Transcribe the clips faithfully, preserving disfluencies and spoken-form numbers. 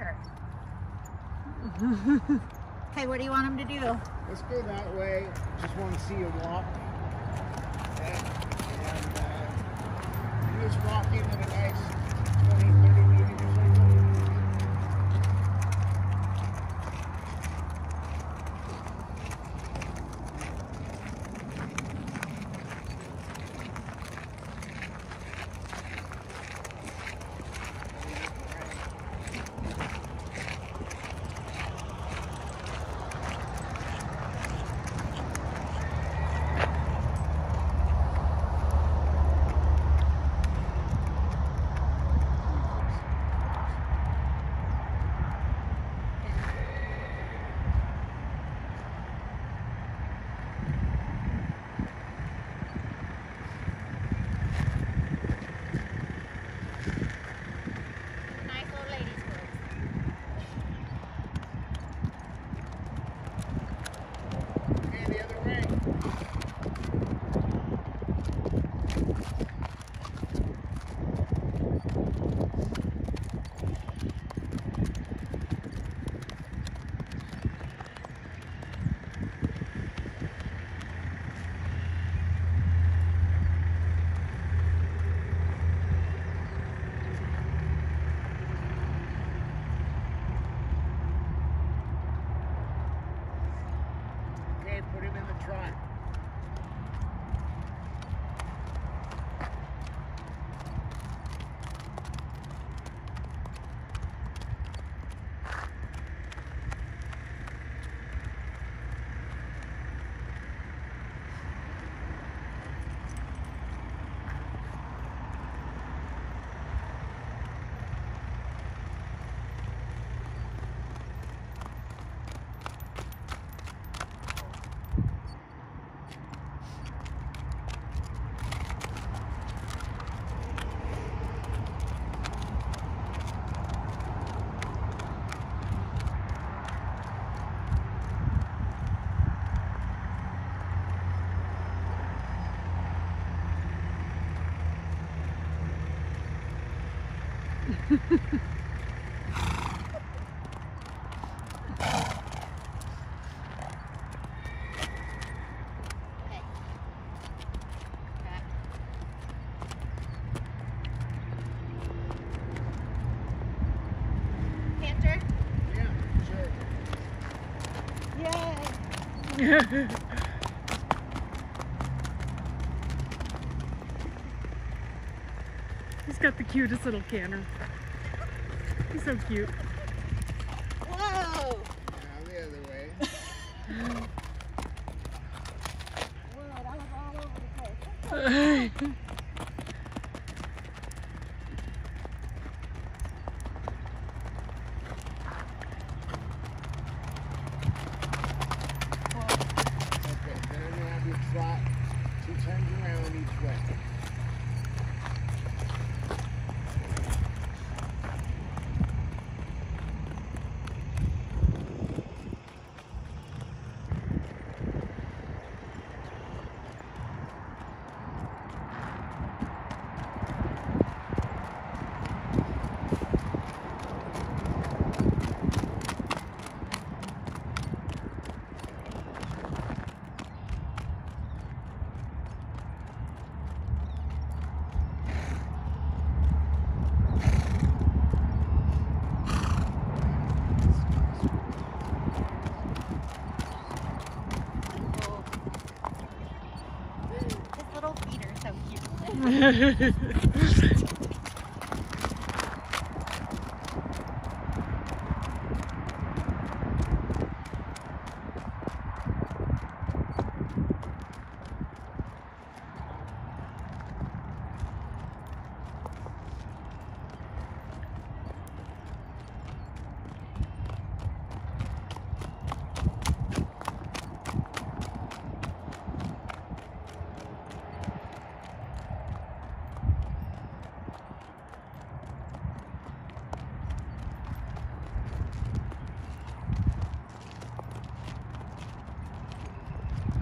there. Okay, what do you want him to do? Let's go that way. Just want to see you walk. And, and uh, you just walk in at a nice twenty, thirty meters or something. Put him in the trot. Yay! He's got the cutest little canter. He's so cute. Whoa! Now the other way. Whoa, that was all over the place. Trot two turns around each way.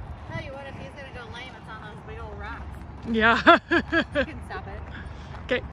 Yeah. You can stop it. Okay.